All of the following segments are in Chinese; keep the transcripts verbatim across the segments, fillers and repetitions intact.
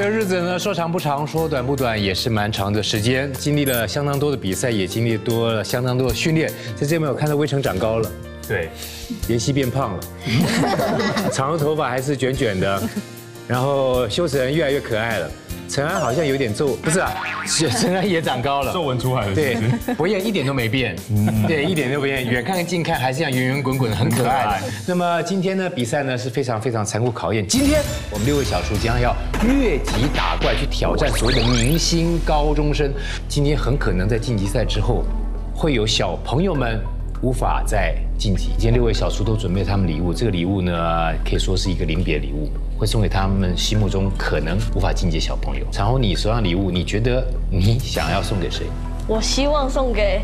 这日子呢，说长不长，说短不短，也是蛮长的时间，经历了相当多的比赛，也经历多了相当多的训练。在这边我看到威成长高了，对，妍希变胖了，长的头发还是卷卷的，然后修成越来越可爱了。 陈安好像有点皱，不是啊，陈安也长高了， 皱纹出来了。 对，博彦一点都没变，对，一点都没变，远看近看还是一样圆圆滚滚，很可爱。那么今天呢，比赛呢是非常非常残酷考验。今天我们六位小厨将要越级打怪去挑战所谓的明星高中生。今天很可能在晋级赛之后，会有小朋友们无法再晋级。今天六位小厨都准备他们礼物，这个礼物呢可以说是一个临别礼物。 会送给他们心目中可能无法晋级小朋友。然后你手上礼物，你觉得你想要送给谁？ 我希望送给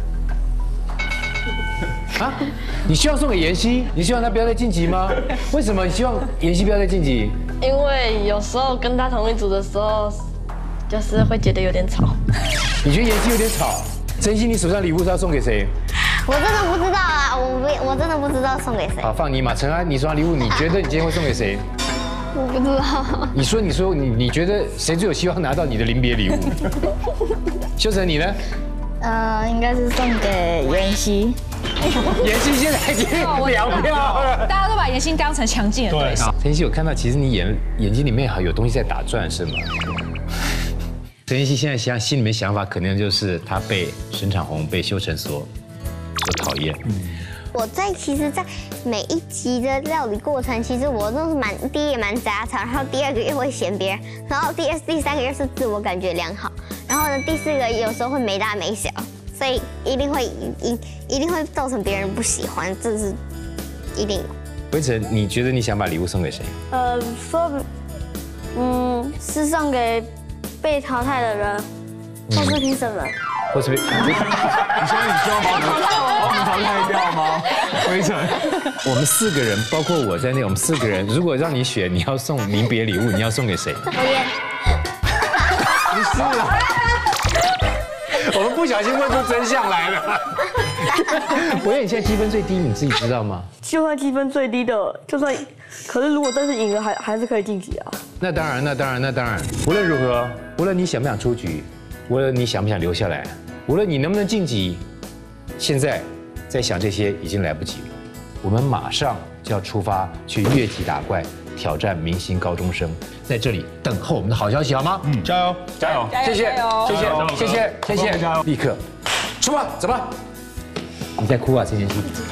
啊？你希望送给妍希？你希望她不要再晋级吗？为什么你希望妍希不要再晋级？ 因为有时候跟他同一组的时候，就是会觉得有点吵。 你觉得妍希有点吵？陈曦，你手上礼物是要送给谁？ 我真的不知道啊，我不，我真的不知道送给谁。 好，放你嘛。陈安，你手上礼物，你觉得你今天会送给谁？ 我不知道。 你说，你说，你你觉得谁最有希望拿到你的临别礼物？修成，你呢？ 呃，应该是送给妍希。 妍希现在已经两票了， 大家都把妍希当成强劲的对手。 陈妍希，我看到其实你眼眼睛里面还有东西在打转，是吗？陈妍希现在想心里面想法可能就是她被沈昶红、被修成所所讨厌。 我在其实，在每一集的料理过程，其实我都是蛮第一也蛮杂草，然后第二个又会嫌别人，然后第二第三个又是自我感觉良好，然后呢第四个有时候会没大没小，所以一定会一一定会造成别人不喜欢，这是一定。 威成，你觉得你想把礼物送给谁？ 呃，说，嗯，是送给被淘汰的人，或是评审们。 或是被，你现在你希望把我们把我们淘汰掉吗？威成， 我们四个人，包括我在内，我们四个人，如果让你选，你要送临别礼物，你要送给谁？ 博彦。 不是啊，我们不小心问出真相来了。博彦，你现在积分最低，你自己知道吗？ 就算积分最低的，就算，可是如果真是赢了，还还是可以晋级啊。 那当然，那当然，那当然。无论如何，无论你想不想出局。 无论你想不想留下来，无论你能不能晋级，现在在想这些已经来不及了。我们马上就要出发去越级打怪，挑战明星高中生，在这里等候我们的好消息，好吗？ 嗯，加油，加油， 谢谢，谢谢，谢谢，谢谢， 加油， 立刻出发，走吧。你在哭啊，陈妍希？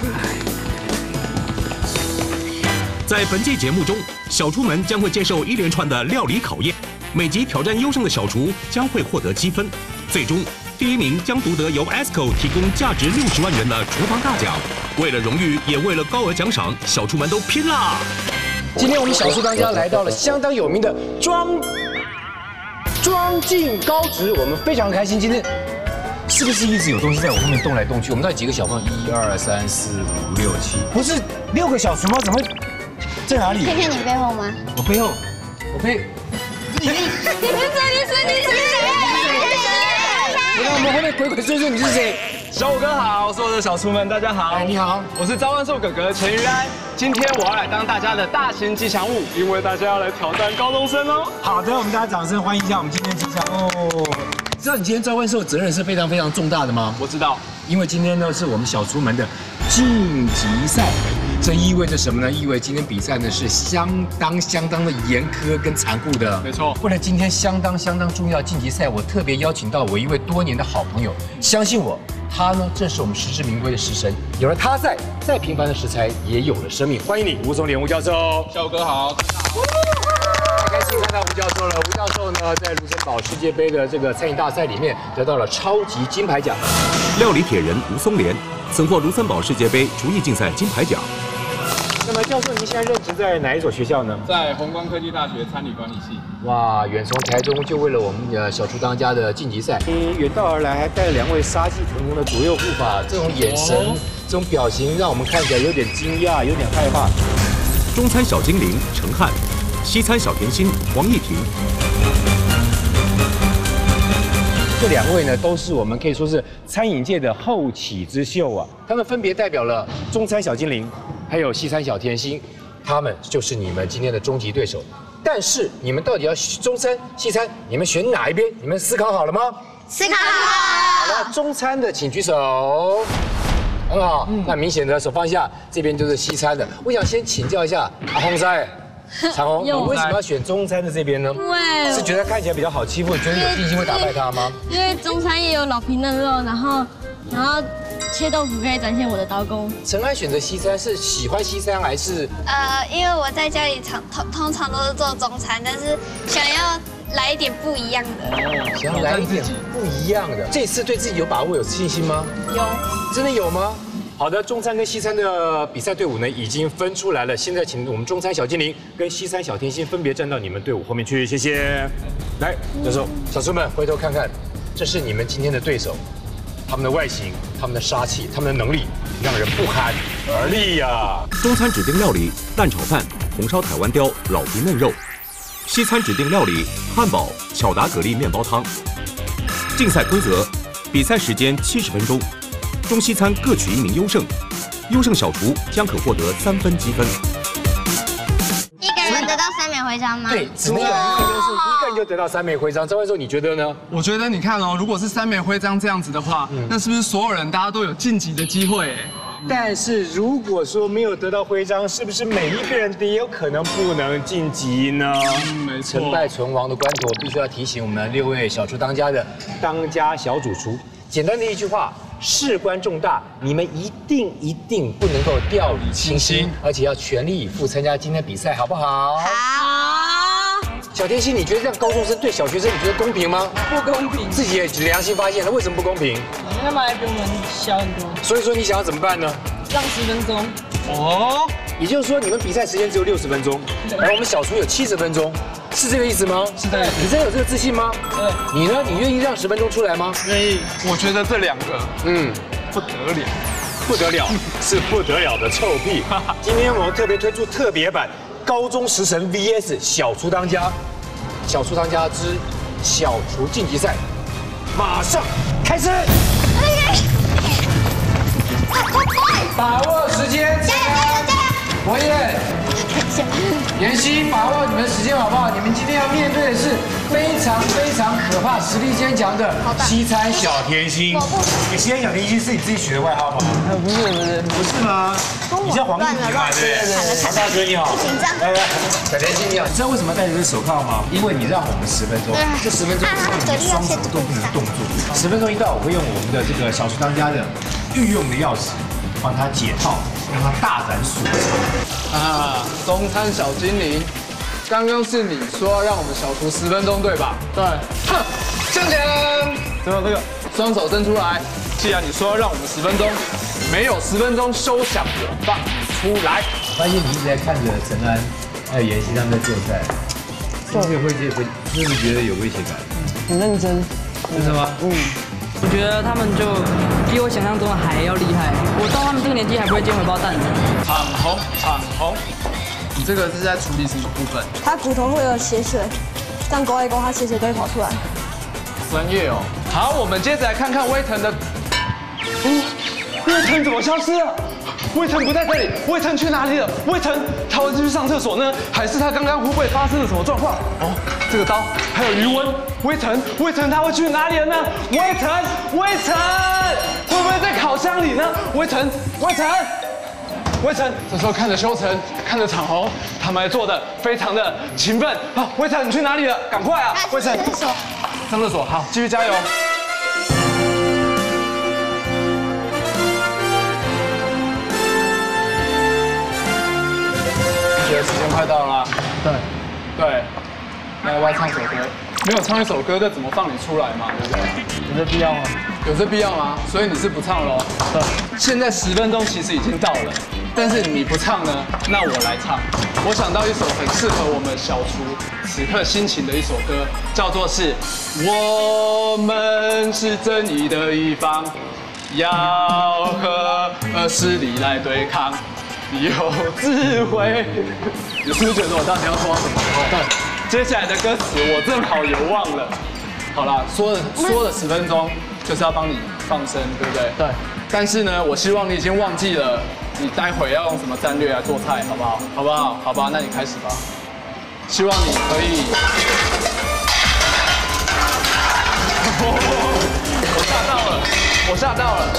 在本季节目中，小厨们将会接受一连串的料理考验。 每集挑战优胜的小厨将会获得积分，最终第一名将夺得由 E S C O 提供价值六十万元的厨房大奖。为了荣誉，也为了高额奖赏，小厨们都拼啦！ 今天我们小厨当家来到了相当有名的庄庄敬高职，我们非常开心。今天是不是一直有东西在我后面动来动去？我们到底几个小朋友？一二三四五六七，不是六个小厨吗？怎么会在哪里？ 看看你背后吗？ 我背后，我背。 你你是谁？你是谁？你是谁？我看我们后面鬼鬼祟祟，你是谁？ 小五哥好，所有的小厨们大家好。 你好， 我是召唤兽哥哥陈于安。今天我要来当大家的大型吉祥物，因为大家要来挑战高中生哦。 好的，我们大家掌声欢迎一下我们今天吉祥哦。知道你今天召唤兽责任是非常非常重大的吗？ 我知道， 因为今天呢是我们小厨们的晋级赛。 这意味着什么呢？意味今天比赛呢是相当相当的严苛跟残酷的。 没错。 为了今天相当相当重要晋级赛，我特别邀请到我一位多年的好朋友，相信我，他呢正是我们实至名归的食神。有了他在，再平凡的食材也有了生命。欢迎你，吴松莲吴教授。 小五哥好。 太开心看到吴教授了。吴教授呢在卢森堡世界杯的这个餐饮大赛里面得到了超级金牌奖。 料理铁人吴松莲曾获卢森堡世界杯厨艺竞赛金牌奖。 那么，教授，您现在任职在哪一所学校呢？ 在弘光科技大学餐旅管理系。 哇，远从台中就为了我们的小厨当家的晋级赛，你远道而来，还带了两位杀气腾腾的左右护法，这种眼神、哦、这种表情，让我们看起来有点惊讶，有点害怕。 中餐小精灵陈汉，西餐小甜心黄义婷。 这两位呢，都是我们可以说是餐饮界的后起之秀啊。他们分别代表了中餐小精灵，还有西餐小甜心，他们就是你们今天的终极对手。 但是你们到底要中餐、西餐，你们选哪一边？你们思考好了吗？ 思考好。 好了，中餐的请举手。很好，那明显的手放下，这边就是西餐的。我想先请教一下阿红仔。 长虹，你为什么要选中餐的这边呢？ 因为是觉得看起来比较好欺负，觉得有信心会打败他吗？ 因为中餐也有老皮嫩肉，然后然后切豆腐可以展现我的刀工。 陈安选择西餐是喜欢西餐还是？ 呃，因为我在家里常通通常都是做中餐，但是想要来一点不一样的。 想要来一点不一样的。这次对自己有把握、有信心吗？ 有。 真的有吗？ 好的，中餐跟西餐的比赛队伍呢已经分出来了。现在请我们中餐小精灵跟西餐小甜心分别站到你们队伍后面去，谢谢。来，这时候小猪们回头看看，这是你们今天的对手，他们的外形、他们的杀气、他们的能力，让人不寒而栗呀。 中餐指定料理蛋炒饭、红烧台湾鲷、老皮嫩肉；西餐指定料理汉堡、巧达蛤蜊面包汤。竞赛规则：比赛时间七十分钟。 中西餐各取一名优胜，优胜小厨将可获得三分积分。 一个人得到三枚徽章吗？ 对，只能有一个优胜，一个人就得到三枚徽章。张教授，你觉得呢？ 我觉得你看哦，如果是三枚徽章这样子的话，那是不是所有人大家都有晋级的机会？ 但是如果说没有得到徽章，是不是每一个人都有可能不能晋级呢？ 嗯，没错。 成败存亡的关头，必须要提醒我们六位小厨当家的当家小主厨。简单的一句话。 事关重大，你们一定一定不能够掉以轻心，而且要全力以赴参加今天比赛，好不好？ 好。 小甜心，你觉得这样高中生对小学生，你觉得公平吗？ 不公平， 自己也良心发现了，为什么不公平？ 他们还比我们小很多。 所以说你想要怎么办呢？ 让十分钟。 哦，也就是说你们比赛时间只有六十分钟，而我们小厨有七十分钟。 是这个意思吗？ 是的。 你真的有这个自信吗？ 对。 你呢？你愿意让十分钟出来吗？ 愿意。我觉得这两个， 嗯， 不得了， 不得了，是不得了的臭屁。今天我们特别推出特别版高中食神 V S 小厨当家，小厨当家之小厨晋级赛，马上开始。把握时间，加油加油加油！博彦。 妍希，把握你们时间好不好？你们今天要面对的是非常非常可怕、实力坚强的西餐小甜心。你西餐小甜心是你自己取的外号吗？ 不是不是不是吗？你叫黄奕嘛，对不对？黄大哥你好。 紧张。 来来，小甜心你好。你知道为什么戴这个手铐吗？因为你让我们十分钟，这十分钟你双手都不能动作。十分钟一到，我会用我们的这个小厨当家的御用的钥匙帮他解套。 让他大展所长啊！中餐小精灵，刚刚是你说要让我们小厨十分钟对吧？对。哼，向前，最后这个双手伸出来。既然你说要让我们十分钟，没有十分钟休想我放你出来。 我发现你一直在看着陈安还有妍希他们在做菜，是不是会会是不是觉得有威胁感？ 很认真。 真的吗？嗯。 我觉得他们就比我想象中的还要厉害。我到他们这个年纪还不会煎荷包蛋。 场红，场红，你这个是在处理什么部分？ 它骨头会有血水，这样勾一勾，它血水都会跑出来。 专业哦。好，我们接着来看看威腾的。嗯，威腾怎么消失了？威腾不在这里，威腾去哪里了？威腾他会去上厕所呢，还是他刚刚会不会发生了什么状况？哦，这个刀还有余温，威腾，威腾他会去哪里了呢？威腾，威腾会不会在烤箱里呢？威腾，威腾，威腾，这时候看着修成，看着场红，他们还做的非常的勤奋啊！威腾，你去哪里了？赶快啊！威腾，上厕所，好，继续加油。 觉得时间快到了，对，对，那要不要唱首歌？没有唱一首歌，这怎么放你出来嘛？对不对？有这必要吗？有这必要吗？所以你是不唱喽？对。现在十分钟其实已经到了，但是你不唱呢，那我来唱。我想到一首很适合我们小厨此刻心情的一首歌，叫做是《我们是正义的一方》，要和恶势力来对抗。 有智慧，你是不是觉得我到底要说什么？对，接下来的歌词我正好也忘了。好啦，说了说了十分钟，就是要帮你放生，对不对？对。但是呢，我希望你已经忘记了，你待会要用什么战略来做菜，好不好？好不好？好吧，那你开始吧。 希望你可以。我吓到了，我吓到了。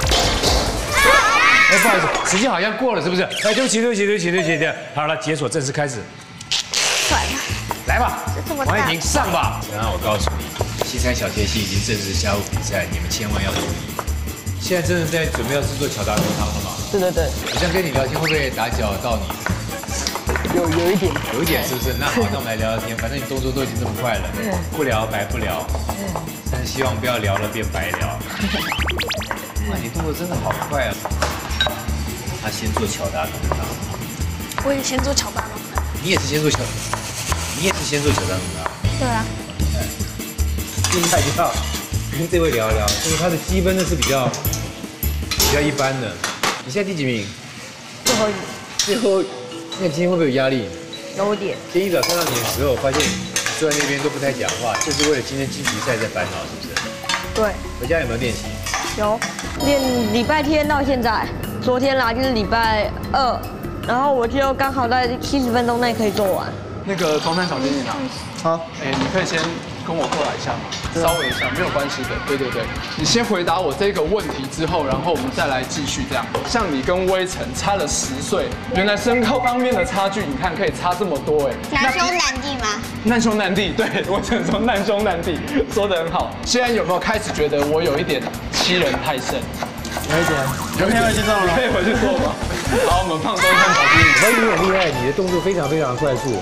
哎，不好意思，时间好像过了，是不是？哎，对不起，对不起，对不起，对不起，对不起。好了，解锁正式开始。 算了， 来吧， 这么大王彦婷上吧。然后我告诉你，西餐小贴心已经正式加入比赛，你们千万要注意。现在真的在准备要制作乔达浓汤了吗？ 对对对， 我这样跟你聊天会不会打搅到你？ 有有一点， 有一点是不是？那好，那我们来聊聊天。反正你动作都已经这么快了，不聊白不聊。但是希望不要聊了变白聊。哇，你动作真的好快啊！他先做乔达浓汤， 我也先做乔达浓汤。 你也是先做乔，你也是先做乔达浓汤。 对啊。 现在就要跟这位聊一聊，就是他的积分呢是比较比较一般的。你现在第几名？ 最后一最后，那你今天会不会有压力？ 有点。 今天一早看到你的时候，发现你坐在那边都不太讲话，就是为了今天进比赛在烦恼，是不是？ 对。 回家有没有练习？ 有，练礼拜天到现在，昨天啦就是礼拜二，然后我就刚好在七十分钟内可以做完。 那个中山小精灵啊，好，哎，你可以先跟我过来一下吗？稍微一下，没有关系的。对对对，你先回答我这个问题之后，然后我们再来继续这样。像你跟威晨差了十岁，原来身高方面的差距，你看可以差这么多哎。 难兄难弟吗？ 难兄难弟，对，我只能说难兄难弟，说得很好。现在有没有开始觉得我有一点欺人太甚？ 有一点， 有一点，去做了，可以回去做吗？好，我们放中山小精灵。 我发现你很厉害，你的动作非常非常快速。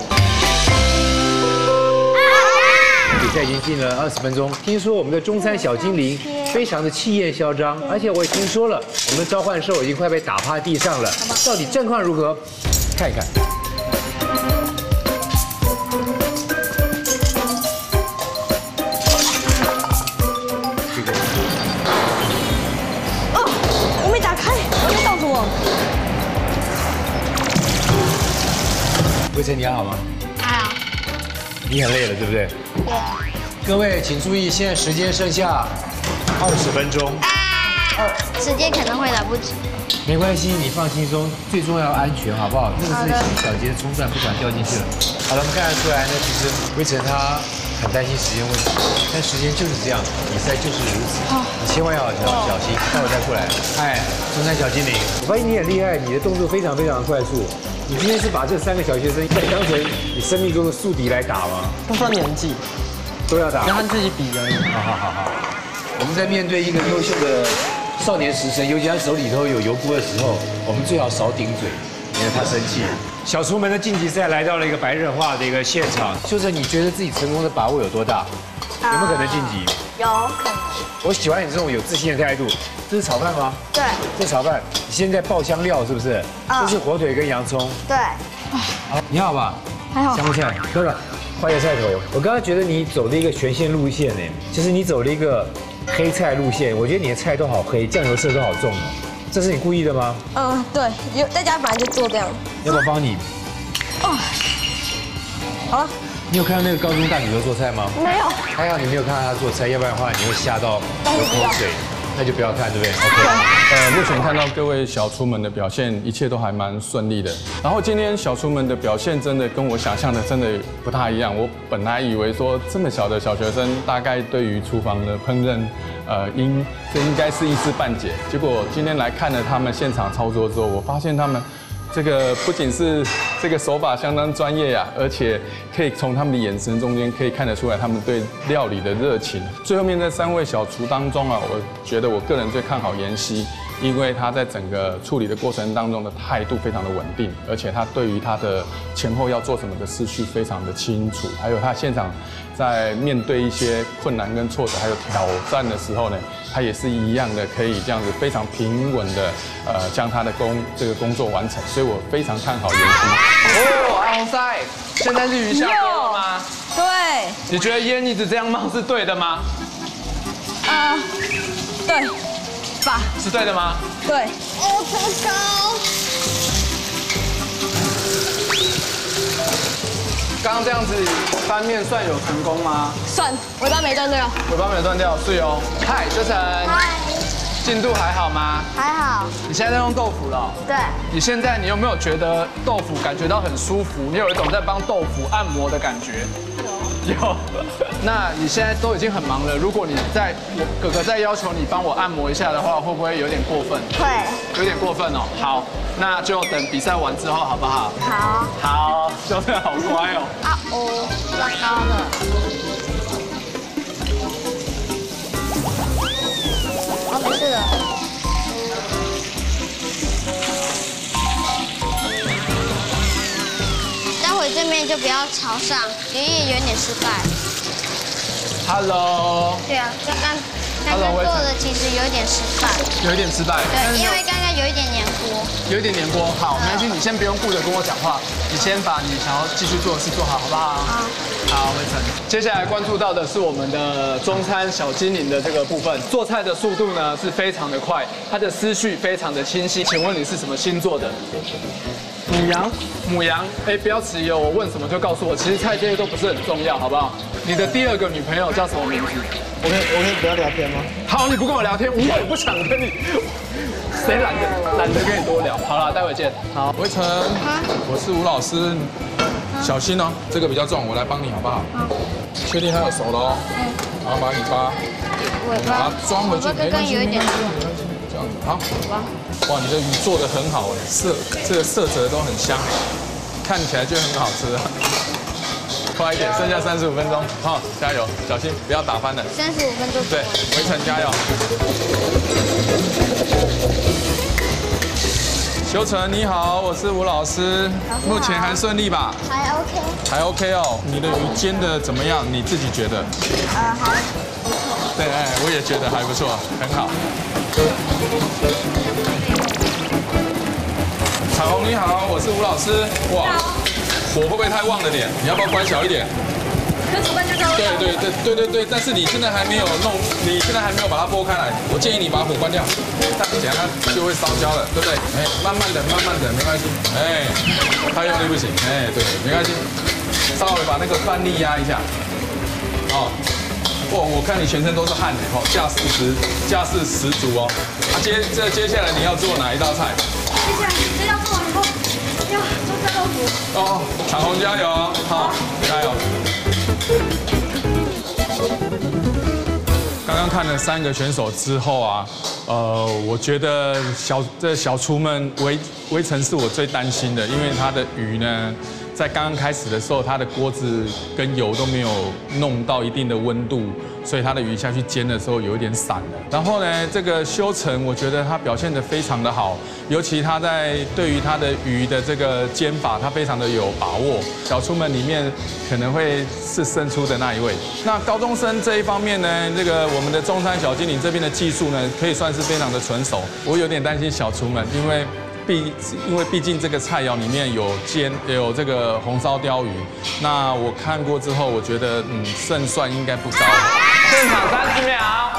比赛已经进了二十分钟，听说我们的中餐小精灵非常的气焰嚣张，而且我也听说了，我们的召唤兽已经快被打趴地上了。到底战况如何？看一看。 哦，我没打开，我在倒什么？ 魏晨，你还好吗？ 还好。 你很累了，对不对？对。各位请注意，现在时间剩下二十分钟。 哦，时间可能会来不及。 没关系，你放轻松，最重要安全，好不好？那个是小小节的冲撞，不想掉进去了。好了，我们看得出来呢，其实魏晨他很担心时间问题，但时间就是这样，比赛就是如此。你千万要小小心。待会再过来。嗨，中山小精灵，我发现你很厉害，你的动作非常非常快速。你今天是把这三个小学生当成你生命中的宿敌来打吗？ 不分年纪， 都要打。 跟他自己比而已。 好好好好。我们在面对一个优秀的少年食神，尤其他手里头有油锅的时候，我们最好少顶嘴，免得他生气。小厨门的晋级赛来到了一个白热化的一个现场，就是你觉得自己成功的把握有多大？有没有可能晋级？ 有可能。 我喜欢你这种有自信的态度。这是炒饭吗？ 对。 这是炒饭，你现在爆香料是不是？这是火腿跟洋葱。 对。 好，你好吧？ 还好。 香不香？哥哥，花椰菜头。我刚刚觉得你走了一个全线路线呢，其实你走了一个黑菜路线，我觉得你的菜都好黑，酱油色都好重哦。这是你故意的吗？ 嗯，对，有在家本来就做这样。 要不要帮你？ 哦，好了。 你有看到那个高中大女儿做菜吗？ 没有。 还好你没有看到她做菜，要不然的话你会吓到流口水。那就不要看，对不对 ？OK。 呃，目前看到各位小厨们的表现，一切都还蛮顺利的。然后今天小厨们的表现真的跟我想象的真的不太一样。我本来以为说这么小的小学生，大概对于厨房的烹饪，呃，应这应该是一知半解。结果今天来看了他们现场操作之后，我发现他们。这个不仅是这个手法相当专业呀，而且可以从他们的眼神中间可以看得出来他们对料理的热情。最后面这三位小厨当中啊，我觉得我个人最看好妍希，因为他在整个处理的过程当中的态度非常的稳定，而且他对于他的前后要做什么的思绪非常的清楚，还有他现场在面对一些困难跟挫折还有挑战的时候呢，他也是一样的可以这样子非常平稳的呃将他的工这个工作完成，所以我非常看好妍希。哦，奥赛，现在是鱼下锅了吗？ 对。 你觉得烟一直这样冒是对的吗？ 啊，对。吧？ 是对的吗？ 对。 哦，这么高。 刚刚这样子翻面算有成功吗？ 算，尾巴没断掉。 尾巴没断掉，是哦。嗨，哲成。 嗨。 进度还好吗？ 还好。 你现在在用豆腐了？ 对。 你现在你有没有觉得豆腐感觉到很舒服？你有一种在帮豆腐按摩的感觉？有。有。那你现在都已经很忙了，如果你在我哥哥再要求你帮我按摩一下的话，会不会有点过分？ 会。 有点过分哦。好，那就等比赛完之后好不好？ 好。 好，修正好乖哦。 啊哦，拉高了。哦，没事了。待会这面就不要朝上，爷爷有点失败。 Hello。 对啊，刚刚刚刚做的其实有一点失败。 有一点失败。 对，因为刚刚有一点黏锅。 有一点黏锅，好，没关系，你先不用顾着跟我讲话，你先把你想要继续做的事做好，好不好？好。好，伟成。接下来关注到的是我们的中餐小精灵的这个部分，做菜的速度呢是非常的快，他的思绪非常的清晰。请问你是什么星座的？母羊。母羊，哎，不要迟疑哦，我问什么就告诉我，其实菜这些都不是很重要，好不好？你的第二个女朋友叫什么名字？ 我可以我可以不要聊天吗？ 好，你不跟我聊天，我也不想跟你。谁懒得懒得跟你多聊？好了，待会见。好， 维成，我是吴老师，小心哦，这个比较重，我来帮你好不好？好。确定它有熟了哦。嗯。然后把尾巴，把它装回去，没关系，没关系，没关系，这样子好。哇，你的鱼做得很好哎，色这个色泽都很香，看起来就很好吃啊。快一点，剩下三十五分钟，好，加油，小心不要打翻了。 三十五分钟。 对，维成加油。修成你好，我是吴老师，目前还顺利吧？ 还 OK。 还 OK 哦，你的鱼煎的怎么样？你自己觉得？ 呃，还不错。 对，哎，我也觉得还不错，很好。彩虹你好，我是吴老师。哇，火会不会太旺了点？你要不要关小一点？ 跟主办就交。 对对对对对对，但是你现在还没有弄，你现在还没有把它拨开来，我建议你把火关掉，这样等下它就会烧焦了，对不对？哎，慢慢的，慢慢的，没关系。哎，太用力不行。哎，对，没关系，稍微把那个饭粒压一下。哦，哇，我看你全身都是汗哦，架势十架势十足哦。啊，接这接下来你要做哪一道菜？ 接下来这要做完以后，要做臭豆腐。 哦，彩虹加油哦，好，加油。刚刚看了三个选手之后啊，呃，我觉得小这小厨们围围城是我最担心的，因为他的鱼呢，在刚刚开始的时候，它的锅子跟油都没有弄到一定的温度，所以它的鱼下去煎的时候有一点散了。然后呢，这个修成我觉得他表现得非常的好，尤其他在对于他的鱼的这个煎法，他非常的有把握。小厨们里面可能会是胜出的那一位。那高中生这一方面呢，这个我们的中餐小精灵这边的技术呢，可以算是非常的纯熟。我有点担心小厨们，因为。毕因为毕竟这个菜肴里面有煎有这个红烧鲷鱼，那我看过之后，我觉得嗯胜算应该不高。 现场三十秒。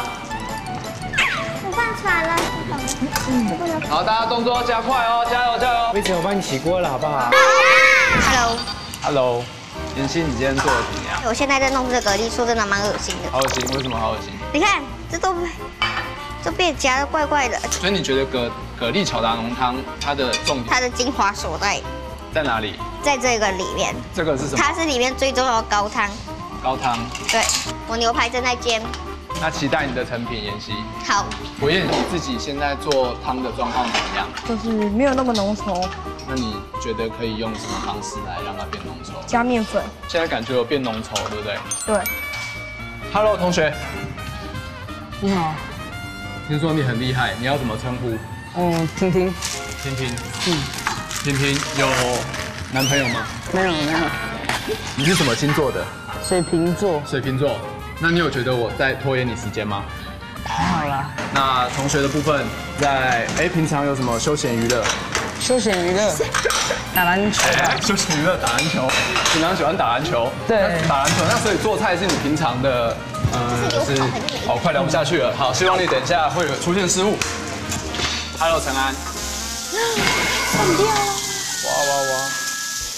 我放船了，嗯， 好，大家动作加快哦，加油加油！ 维成，我帮你起锅了，好不好 ？Hello。 Hello。妍希，你今天做的怎么样？ 我现在在弄这个蛤蜊，说真的蛮恶心的。 好恶心？为什么好恶心？ 你看，这都这被夹的怪怪的。 所以你觉得蛤蛤蜊巧达浓汤它的重点？ 它的精华所在在哪里？ 在这个里面。 这个是什么？ 它是里面最重要的高汤。 高汤。对， 我牛排正在煎。 那期待你的成品，妍希。 好。 我燕，你自己现在做汤的状况怎么样？ 就是没有那么浓稠。 那你觉得可以用什么方式来让它变浓稠？ 加面粉。 现在感觉有变浓稠，对不对？ 对。 Hello， 同学。 你好。 听说你很厉害，你要怎么称呼？ 嗯，婷婷。 婷婷。嗯。婷婷有男朋友吗？ 没有，没有。 你是什么星座的？ 水瓶座。 水瓶座。那你有觉得我在拖延你时间吗？ 还好啦。 那同学的部分，在哎平常有什么休闲娱乐？ 休闲娱乐，打篮球。 哎，休闲娱乐打篮球。平常喜欢打篮球。 对。 打篮球，那所以做菜是你平常的。呃，就是好，快聊不下去了。好，希望你等一下会有出现失误。Hello， 陈安。 散掉了。 哇哇哇！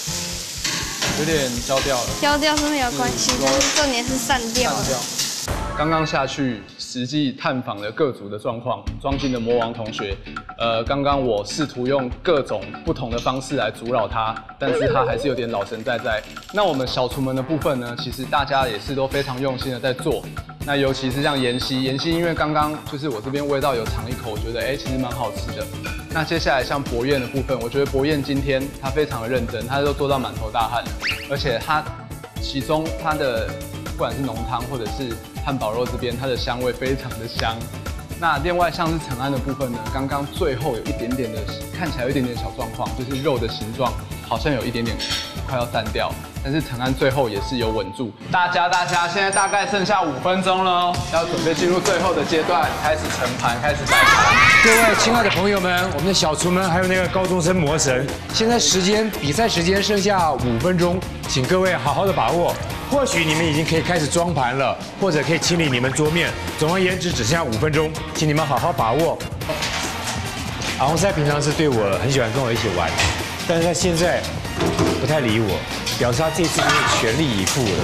有点焦掉了。 焦掉是没有关系，但是重点是散掉了。 刚刚下去实际探访了各组的状况，庄敬的魔王同学，呃，刚刚我试图用各种不同的方式来阻扰他，但是他还是有点老神在在。那我们小厨们的部分呢，其实大家也是都非常用心的在做。那尤其是像妍希，妍希因为刚刚就是我这边味道有尝一口，我觉得哎、欸、其实蛮好吃的。那接下来像博彦的部分，我觉得博彦今天他非常的认真，他都做到满头大汗了，而且他其中他的不管是浓汤或者是汉堡肉这边，它的香味非常的香。那另外像是陈安的部分呢，刚刚最后有一点点的看起来有一点点小状况，就是肉的形状好像有一点点快要散掉，但是陈安最后也是有稳住。大家大家现在大概剩下五分钟了哦，要准备进入最后的阶段，开始盛盘，开始摆盘。 各位亲爱的朋友们，我们的小厨们还有那个高中生魔神，现在时间比赛时间剩下五分钟，请各位好好的把握。或许你们已经可以开始装盘了，或者可以清理你们桌面。总而言之，只剩下五分钟，请你们好好把握。阿洪赛平常是对我很喜欢跟我一起玩，但是他现在不太理我，表示他这次是全力以赴了。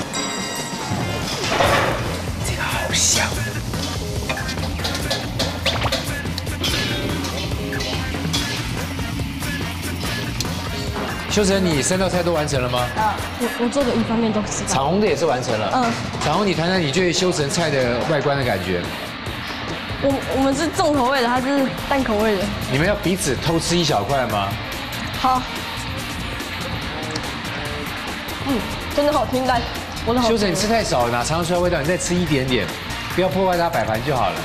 这个好香。修成，你三道菜都完成了吗？ 啊，我我做的一方面都是。 彩虹的也是完成了。嗯。彩虹，你谈谈你对修成菜的外观的感觉。 我我们是重口味的，它是淡口味的。 你们要彼此偷吃一小块吗？ 好。嗯，真的好清淡。我的好。 修成，你吃太少了，哪尝得出来味道？你再吃一点点，不要破坏它摆盘就好了。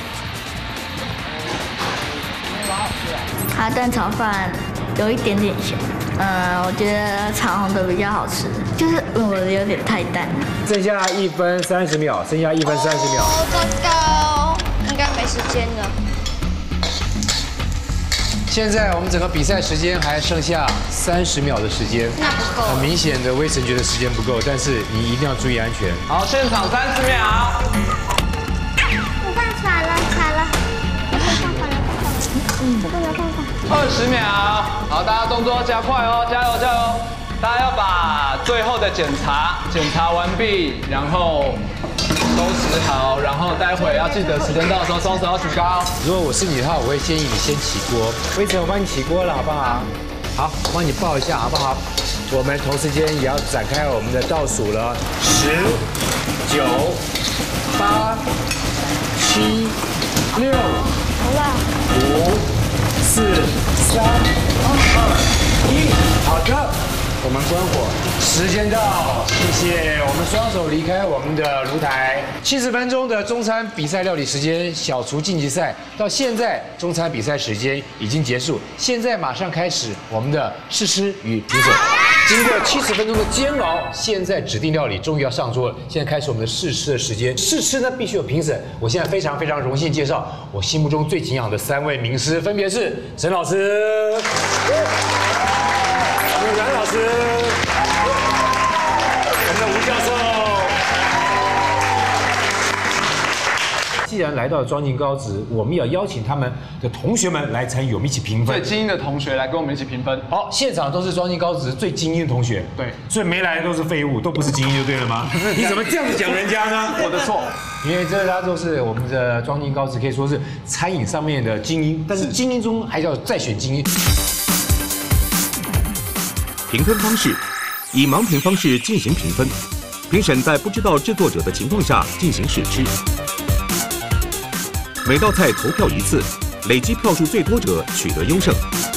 它蛋炒饭有一点点咸。呃，我觉得彩虹的比较好吃，就是我的有点太淡了。 剩下一分三十秒，剩下一分三十秒。 哦，糟糕，应该没时间了。 现在我们整个比赛时间还剩下三十秒的时间， 那不够。 很明显的，威神觉得时间不够，但是你一定要注意安全。 好，现场三十秒。 我放船了，船了，我放船了，嗯，这个没办法。 二十秒，好，大家动作加快哦，加油加油！大家要把最后的检查检查完毕，然后收拾好，然后待会要记得时间到的时候双手要举高。 如果我是你的话，我会建议你先起锅。威成，我帮你起锅了，好不好？好，我帮你抱一下，好不好？我们同时间也要展开我们的倒数了，十、九、八、七、六、五。四、三、二、一，好的，我们关火，时间到，谢谢。我们双手离开我们的炉台。七十分钟的中餐比赛料理时间，小厨晋级赛到现在，中餐比赛时间已经结束，现在马上开始我们的试吃与评审。经过七十分钟的煎熬，现在指定料理终于要上桌了。现在开始我们的试吃的时间。试吃呢必须有评审。我现在非常非常荣幸介绍我心目中最敬仰的三位名师，分别是沈老师、我们阮老师、我们的吴教授。既然来到了庄敬高职，我们也要邀请他们的同学们来参与，我们一起评分。 最精英的同学来跟我们一起评分。 好，现场都是庄敬高职最精英的同学。 对， 所以没来的都是废物，都不是精英就对了吗？你怎么这样子讲人家呢？ 我的错， 因为这大家都是我们的庄敬高职，可以说是餐饮上面的精英，但是精英中还要再选精英。 评分方式以盲评方式进行评分，评审在不知道制作者的情况下进行试吃。每道菜投票一次，累积票数最多者取得优胜。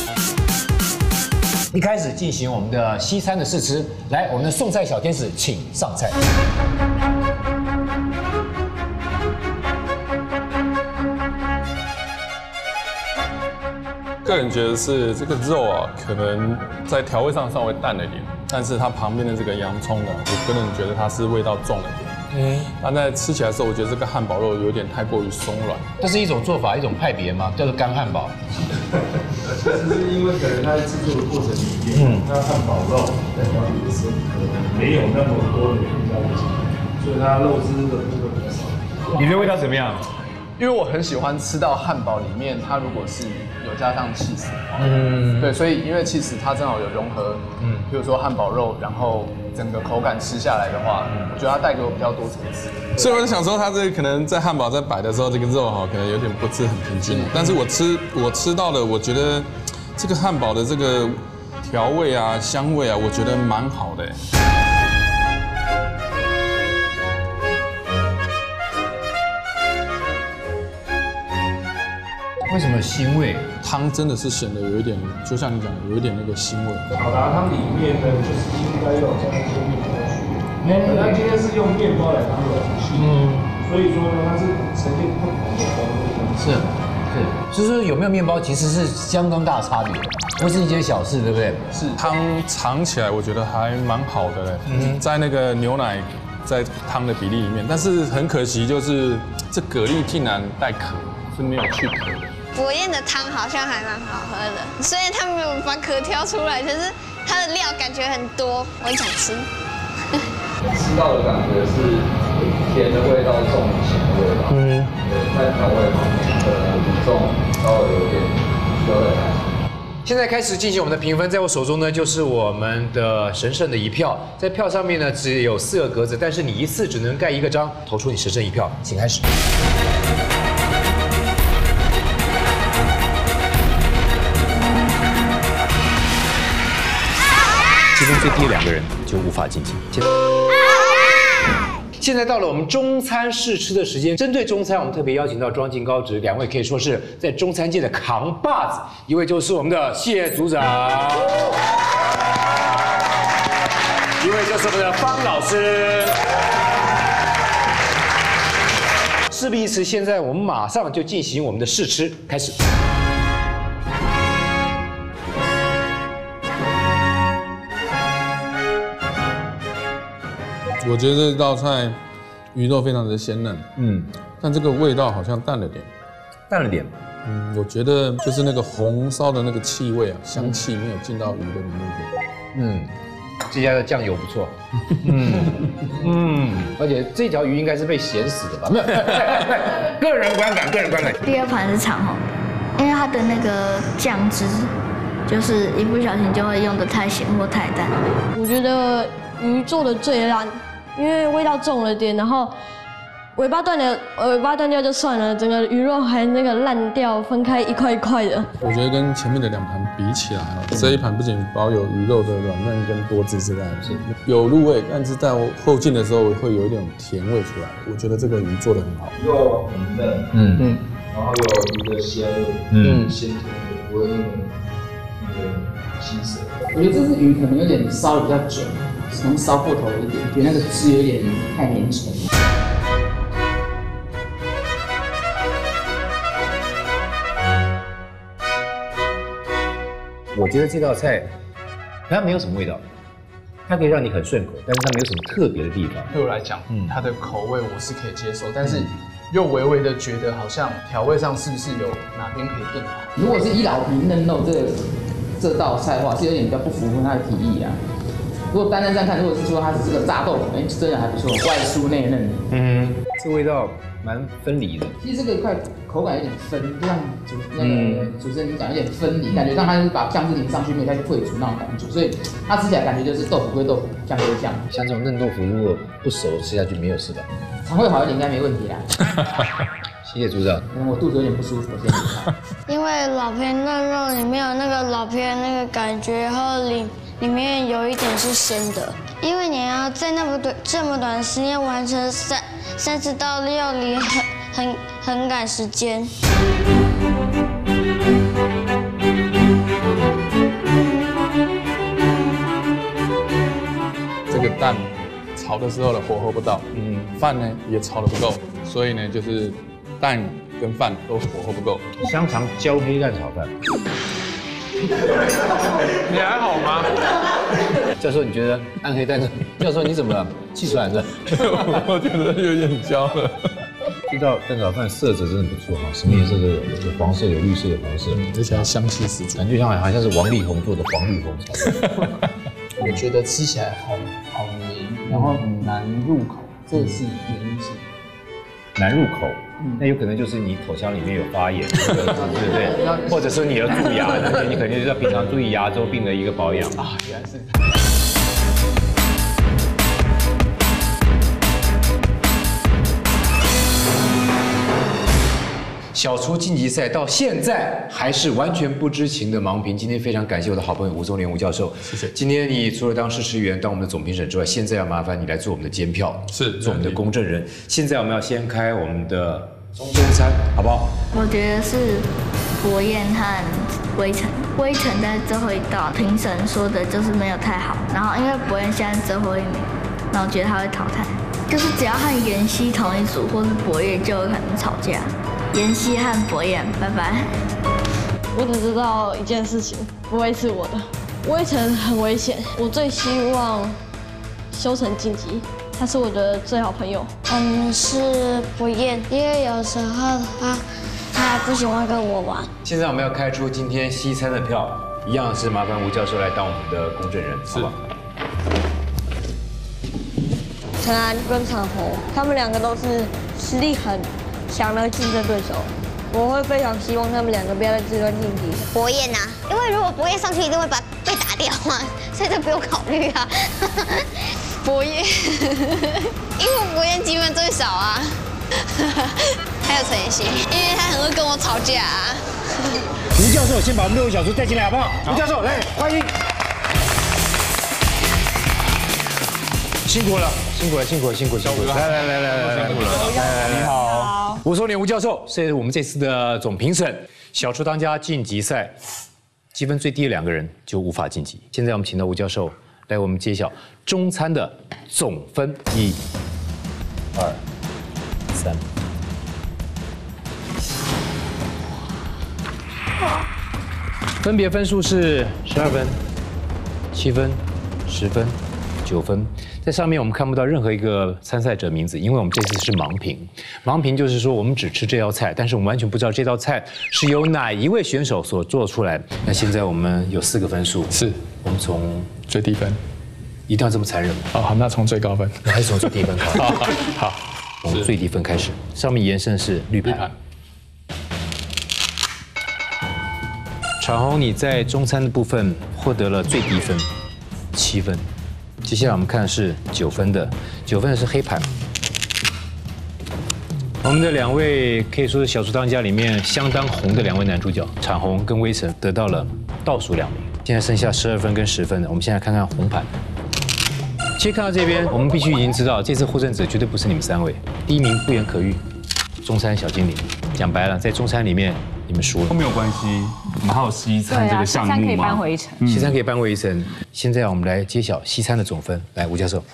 一开始进行我们的西餐的试吃，来，我们的送菜小天使，请上菜。 个人觉得是这个肉啊，可能在调味上稍微淡了一点，但是它旁边的这个洋葱呢，我个人觉得它是味道重了一点。嗯，但在吃起来的时候，我觉得这个汉堡肉有点太过于松软。 这是一种做法，一种派别吗？叫做干汉堡。 其实是因为可能它在制作的过程里面，嗯，它汉堡肉在调理的时候可能没有那么多的原料进去，所以它肉汁的部分比较少。 你的味道怎么样？ 因为我很喜欢吃到汉堡里面，它如果是有加上起司， 嗯， 对，所以因为起司它正好有融合，嗯，比如说汉堡肉，然后整个口感吃下来的话，我觉得它带给我比较多层次。 所以我就想说，它这个可能在汉堡在摆的时候，这个肉哈可能有点不是很平均，但是我吃我吃到的，我觉得这个汉堡的这个调味啊、香味啊，我觉得蛮好的。 为什么腥味？ 汤真的是显得有一点，就像你讲的，有一点那个腥味。 好达汤里面呢，就是应该要加一些面包去。嗯，那今天是用面包来当容器，嗯，所以说呢，它是呈现不同的风味。 是是，就是有没有面包其实是相当大的差别，不是一件小事，对不对？ 是汤尝起来，我觉得还蛮好的嘞。嗯，在那个牛奶在汤的比例里面，但是很可惜，就是这蛤蜊竟然带壳，是没有去壳的。 博宴的汤好像还蛮好喝的，虽然他没有把壳挑出来，可是它的料感觉很多，我很想吃。 吃到的感觉是甜的味道重于咸的味道，嗯，对，在调味方面的比重稍微有点需要再改善。 现在开始进行我们的评分，在我手中呢就是我们的神圣的一票，在票上面呢只有四个格子，但是你一次只能盖一个章，投出你神圣一票，请开始。积分最低的两个人就无法晋级。现在到了我们中餐试吃的时间，针对中餐，我们特别邀请到庄敬高职两位可以说是在中餐界的扛把子，一位就是我们的谢组长，一位就是我们的方老师。事不宜迟，现在我们马上就进行我们的试吃，开始。 我觉得这道菜鱼肉非常的鲜嫩，嗯，但这个味道好像淡了点， 淡了点。 嗯，我觉得就是那个红烧的那个气味啊，香气没有进到鱼的里面去。 嗯，这家的酱油不错。嗯嗯，而且这条鱼应该是被咸死的吧？没有，个人观感，个人观感。 第二盘是长虹，因为它的那个酱汁，就是一不小心就会用得太咸或太淡。 我觉得鱼做的最烂。因为味道重了点，然后尾巴断了，尾巴断掉就算了，整个鱼肉还那个烂掉，分开一块一块的。 我觉得跟前面的两盘比起来啊，这一盘不仅保有鱼肉的软嫩跟多汁之外，是有入味，但是在后劲的时候会有一点甜味出来。我觉得这个鱼做的很好， 肉很嫩，嗯嗯，然后有鱼的鲜味，嗯，鲜甜的，不会那么那个稀释。 我觉得这只鱼可能有点烧的比较久。可能烧过头了一点，觉得那个汁有点太粘稠。 我觉得这道菜它没有什么味道，它可以让你很顺口，但是它没有什么特别的地方。 对我来讲，嗯，它的口味我是可以接受，但是又微微的觉得好像调味上是不是有哪边可以更好？ 如果是以老皮嫩肉这这道菜的话，是有点比较不符合它的提议啊。如果单单这样看，如果是说它是这个炸豆腐，哎，真的还不错，外酥内嫩。嗯， 这味道蛮分离的。 其实这个块口感有点分，就像主那个主持人你讲有点分离，感觉上它是把酱汁淋上去，没有下去烩煮那种感觉，所以它吃起来感觉就是豆腐归豆腐，酱归酱。 像这种嫩豆腐，如果不熟吃下去没有事吧？ 肠胃好一点应该没问题啦。 谢谢组长。 嗯，我肚子有点不舒服，我先离开。 因为老皮嫩肉里面有那个老皮的那个感觉，然后里里面有一点是鲜的。因为你要在那么短这么短的时间完成三三十道料理，很很很赶时间。 这个蛋炒的时候的火候不到，嗯，饭呢也炒得不够，所以呢就是蛋跟饭都火候不够。 香肠焦黑蛋炒饭， 你还好吗？ 教授，你觉得暗黑蛋？教授你怎么了？气喘了？ 我觉得有点焦了。 这道蛋炒饭色泽真的不错哈，什么颜色都有，有黄色，有绿色，有红色， 而且还香气十足， 感觉像好像是王力宏做的黄绿红炒。 我觉得吃起来好好黏，然后很难入口，这是原因是。 难入口，那有可能就是你口腔里面有发炎，对不对？或者说你要蛀牙，那你肯定是要平常注意牙周病的一个保养啊。原来是。小厨晋级赛到现在还是完全不知情的盲评。今天非常感谢我的好朋友吴宗廉吴教授， 谢谢。 今天你除了当试吃员、当我们的总评审之外，现在要麻烦你来做我们的监票， 是做我们的公证人。现在我们要先开我们的中餐，好不好？ 我觉得是博彦和微尘。微尘在最后一道评审说的就是没有太好，然后因为博彦现在最后一名，然后我觉得他会淘汰。就是只要和妍希同一组或是博彦就有可能吵架。妍希和博彦，拜拜。 我只知道一件事情，不会是我的。微尘很危险，我最希望修成晋级，他是我的最好朋友。 嗯，是博彦，因为有时候他他不喜欢跟我玩。 现在我们要开出今天西餐的票，一样是麻烦吴教授来当我们的公证人，好吧？ 陈安跟长虹，他们两个都是实力很强的竞争对手，我会非常希望他们两个不要在这段晋级。 博彦呐，因为如果博彦上去，一定会把被打掉嘛，所以这不用考虑啊。 博彦，因为博彦积分最少啊。还有陈妍希，因为他很会跟我吵架啊。 吴教授先把我们六位小厨带进来好不好？吴教授来，欢迎。辛苦了，辛苦了，辛苦了，辛苦了，辛苦了！来来来来来，辛苦了！来来来，你好，吴宗廉吴教授是我们这次的总评审。小厨当家晋级赛，积分最低的两个人就无法晋级。现在我们请到吴教授来我们揭晓中餐的总分，一、二、三。分别分数是十二分、七分、十分、九分。在上面我们看不到任何一个参赛者名字，因为我们这次是盲评。盲评就是说我们只吃这道菜，但是我们完全不知道这道菜是由哪一位选手所做出来。那现在我们有四个分数， 是我们从最低分， 一定要这么残忍吗？ 哦，好，那从最高分， 还是从最低分开始？ 好，好， 从最低分开始，上面延伸是绿盘。长虹，你在中餐的部分获得了最低分，七分。接下来我们看的是九分的，九分的是黑盘。我们的两位可以说是小厨当家里面相当红的两位男主角，长虹跟微尘得到了倒数两名。现在剩下十二分跟十分的，我们现在看看红盘。其实看到这边，我们必须已经知道，这次获胜者绝对不是你们三位，第一名不言可喻，中餐小精灵。讲白了，在中餐里面你们输了。 都没有关系，我们还有西餐这个项目嘛， 西餐可以扳回一城。 西餐可以扳回一城。现在我们来揭晓西餐的总分。来，吴教授。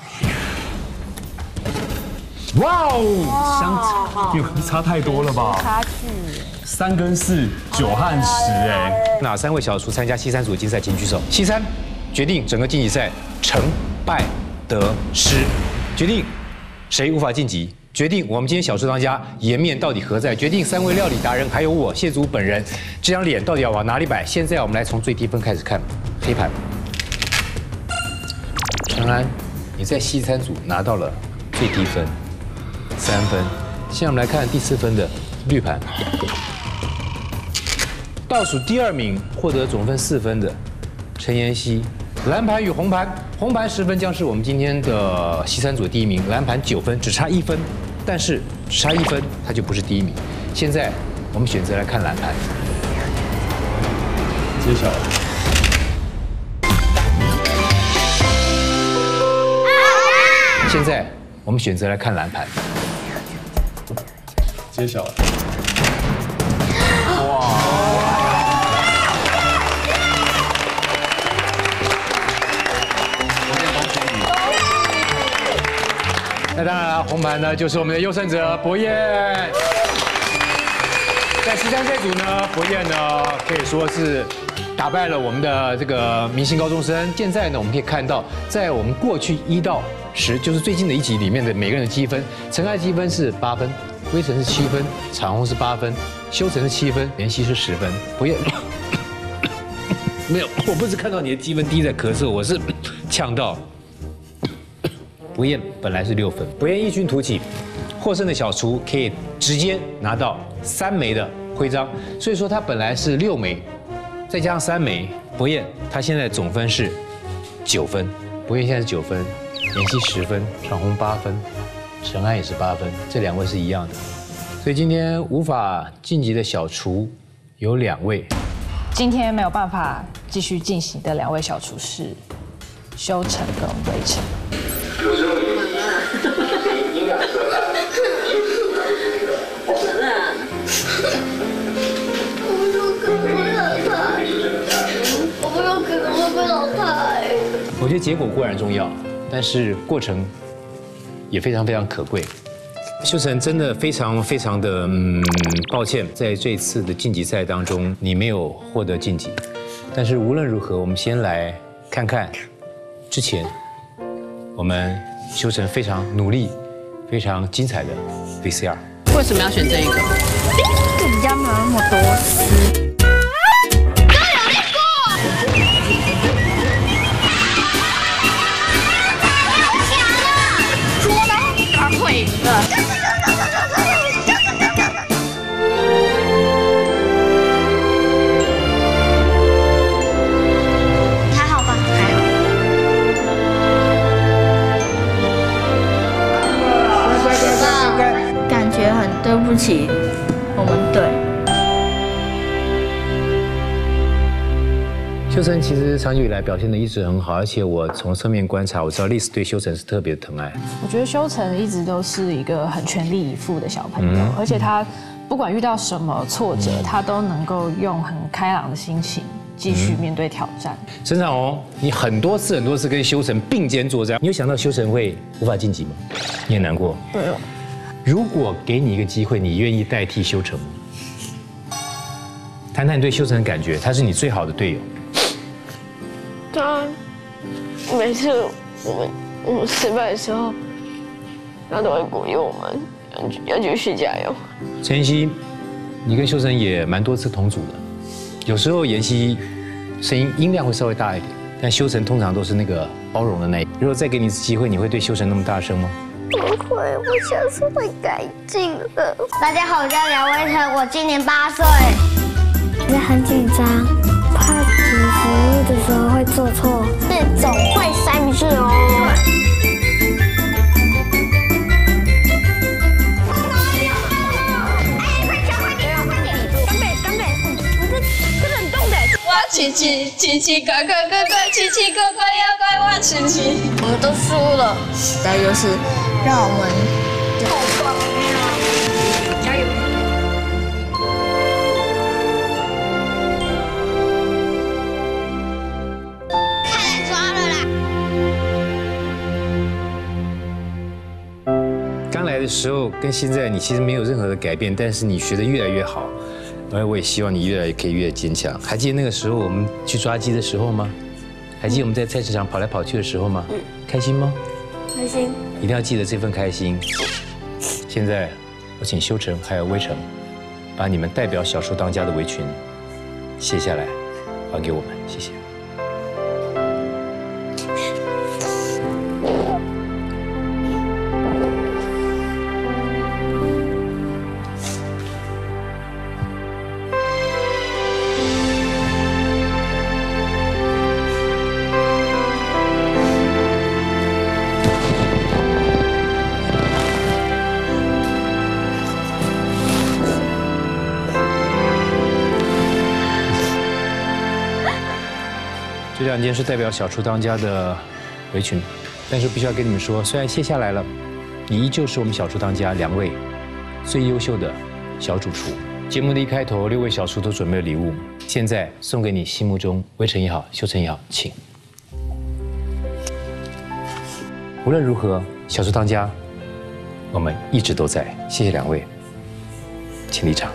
哇哦，相差有差太多了吧？ 差距。 三跟四，九和十哎。 哪三位小厨参加西餐组竞赛，请举手。西餐决定整个晋级赛成败得失，决定谁无法晋级。决定我们今天小厨当家颜面到底何在？决定三位料理达人还有我谢祖本人这张脸到底要往哪里摆？现在我们来从最低分开始看，黑盘。陈安，你在西餐组拿到了最低分三分。现在我们来看第四分的绿盘，倒数第二名获得总分四分的陈妍希。蓝盘与红盘，红盘十分将是我们今天的西餐组第一名，蓝盘九分，只差一分，但是只差一分，它就不是第一名。现在我们选择来看蓝盘， 揭晓。 现在我们选择来看蓝盘， 揭晓。 那当然了，红盘呢就是我们的优胜者博彦。在西餐这组呢，博彦呢可以说是打败了我们的这个明星高中生。现在呢，我们可以看到，在我们过去一到十，就是最近的一集里面的每个人的积分，陈爱积分是八分，微尘是七分，长虹是八分，修成是七分，妍希是十分。博彦没有，我不是看到你的积分低在咳嗽，我是呛到。博彦本来是六分，博彦异军突起，获获胜的小厨可以直接拿到三枚的徽章，所以说他本来是六枚，再加上三枚，博彦他现在总分是九分，博彦现在是九分，妍希十分，闯红八分，陈安也是八分，这两位是一样的，所以今天无法晋级的小厨有两位。 今天没有办法继续进行的两位小厨是修成跟魏晨。有时候营养色彩， 我承认。我不说哥哥会淘汰，我不说哥哥会被淘汰。 我觉得结果固然重要，但是过程也非常非常可贵。 修成真的非常非常的嗯抱歉，在这次的晋级赛当中，你没有获得晋级。但是无论如何，我们先来看看之前我们修成非常努力、非常精彩的 V C R。 为什么要选这一个？ 这比较没有那么多丝。会的。 还好吧，还好。 感觉很对不起我们队。 修成其实长久以来表现的一直很好，而且我从侧面观察，我知道历史对修成是特别的疼爱。 我觉得修成一直都是一个很全力以赴的小朋友，嗯、而且他不管遇到什么挫折，嗯、他都能够用很开朗的心情继续面对挑战。 沈长宏，你很多次很多次跟修成并肩作战，你有想到修成会无法晋级吗？你也难过。 对哦。 如果给你一个机会，你愿意代替修成吗？谈谈你对修成的感觉，他是你最好的队友。 他每次我们我们失败的时候，他都会鼓励我们要要继续加油。 陈妍希，你跟修成也蛮多次同组的，有时候妍希声音音量会稍微大一点，但修成通常都是那个包容的那一。如果再给你一次机会，你会对修成那么大声吗？ 不会，我下次会改进的。大家好，我叫梁威成，我今年八岁。我很紧张。 怕煮食物的时候会做错，这总会三次哦。 我奇奇奇奇怪怪怪怪奇奇怪怪妖怪我奇奇，我们都输了， 再就是让我们好棒呀！加油！ 刚来的时候跟现在你其实没有任何的改变，但是你学得越来越好，而我也希望你越来越可以越坚强。还记得那个时候我们去抓鸡的时候吗？还记得我们在菜市场跑来跑去的时候吗？嗯，开心吗？ 开心。 一定要记得这份开心。现在我请修成还有威成，把你们代表小厨当家的围裙卸下来，还给我们，谢谢。 这两件是代表小厨当家的围裙，但是必须要跟你们说，虽然卸下来了，你依旧是我们小厨当家两位最优秀的小主厨。节目的一开头，六位小厨都准备了礼物，现在送给你心目中威成也好，修成也好，请。无论如何，小厨当家，我们一直都在。谢谢两位，请离场。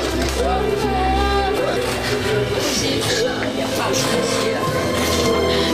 谢谢。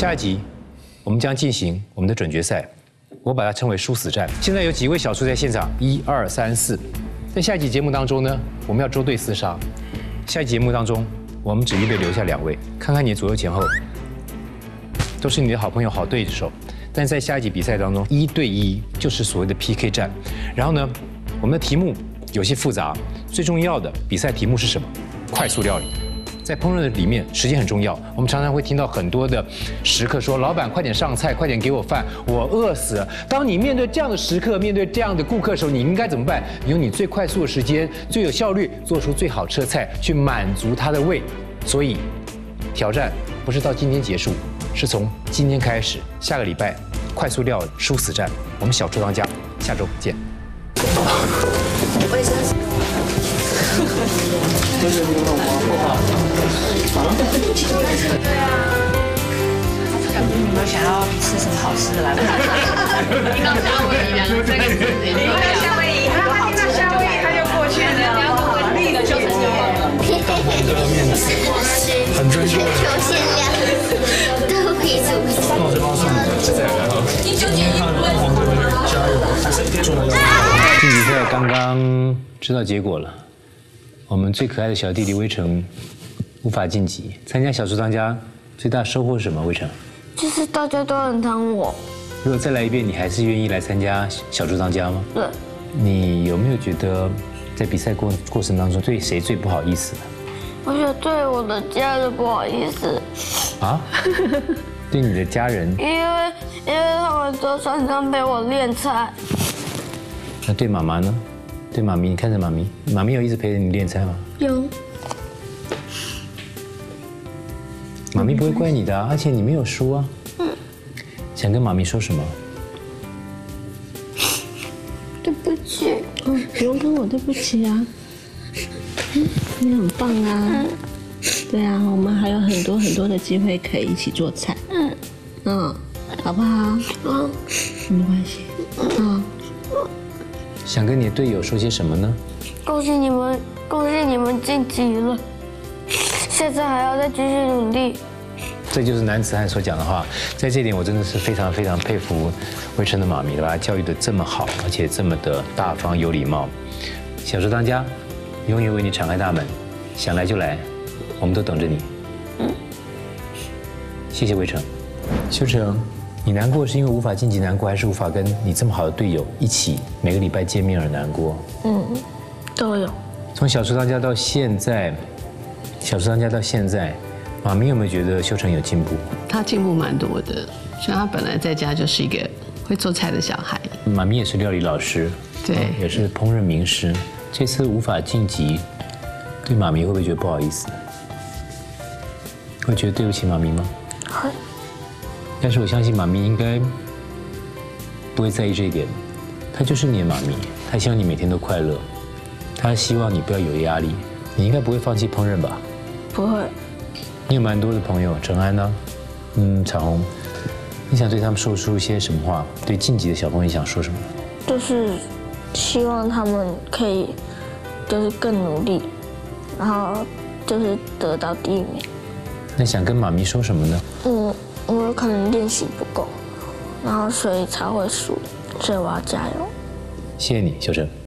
下一集我们将进行我们的准决赛，我把它称为殊死战。现在有几位小厨在现场，一二三四。在下一集节目当中呢，我们要捉对厮杀。下一集节目当中，我们只预备留下两位，看看你左右前后，都是你的好朋友、好对手。但在下一集比赛当中，一对一就是所谓的 P K 战。然后呢，我们的题目有些复杂，最重要的比赛题目是什么？快速料理。在烹饪的里面，时间很重要。我们常常会听到很多的食客说：“老板，快点上菜，快点给我饭，我饿死了。”当你面对这样的食客，面对这样的顾客的时候，你应该怎么办？用你最快速的时间、最有效率，做出最好吃的菜，去满足他的胃。所以，挑战不是到今天结束，是从今天开始。下个礼拜，快速料理殊死战，我们小厨当家，下周见。 卫生纸。 这个牛肉吗？不好。 对啊。你们想要吃什么好吃的来问？听到夏威夷两个这个字，听到夏威夷，他听到夏威夷他就过去了，人家不会立了就成就忘了。 这个面子很珍贵， 全球限量，都可以出现。 那我这包送你的，是这样的哈。今天看黄队队加油，还是出了。 晋级赛刚刚知道结果了。我们最可爱的小弟弟威成无法晋级，参加小厨当家最大收获是什么？威成， 就是大家都很疼我。 如果再来一遍，你还是愿意来参加小厨当家吗？ 对。 你有没有觉得在比赛过过程当中对谁最不好意思？ 我觉得对我的家人不好意思。 啊？对你的家人？ 因为因为他们都常常陪我练菜。 那对妈妈呢？对妈咪，你看着妈咪，妈咪有一直陪着你练菜吗？ 有。 妈咪不会怪你的啊，而且你没有输啊。嗯。想跟妈咪说什么？ 对不起。 嗯，不用跟我对不起啊。嗯，你很棒啊。嗯。对啊，我们还有很多很多的机会可以一起做菜。嗯。嗯，好不好？嗯。没关系。嗯。 想跟你的队友说些什么呢？ 恭喜你们，恭喜你们晋级了，下次还要再继续努力。 这就是男子汉所讲的话，在这一点我真的是非常非常佩服威成的妈咪，把他教育得这么好，而且这么的大方有礼貌。小厨当家，永远为你敞开大门，想来就来，我们都等着你。嗯，谢谢威成。修成，你难过是因为无法晋级难过，还是无法跟你这么好的队友一起每个礼拜见面而难过？ 嗯，都有。 从小厨当家到现在，小厨当家到现在，妈咪有没有觉得修成有进步？ 他进步蛮多的，像他本来在家就是一个会做菜的小孩。 妈咪也是料理老师， 对， 也是烹饪名师。这次无法晋级，对妈咪会不会觉得不好意思？会觉得对不起妈咪吗？ 会。 但是我相信妈咪应该不会在意这一点，她就是你的妈咪，她希望你每天都快乐，她希望你不要有压力，你应该不会放弃烹饪吧？ 不会。 你有蛮多的朋友，陈安呢，嗯，彩虹，你想对他们说出一些什么话？对晋级的小朋友，你想说什么？ 就是希望他们可以，就是更努力，然后就是得到第一名。 那想跟妈咪说什么呢？ 嗯。我可能练习不够，然后所以才会输，所以我要加油。 谢谢你，修成。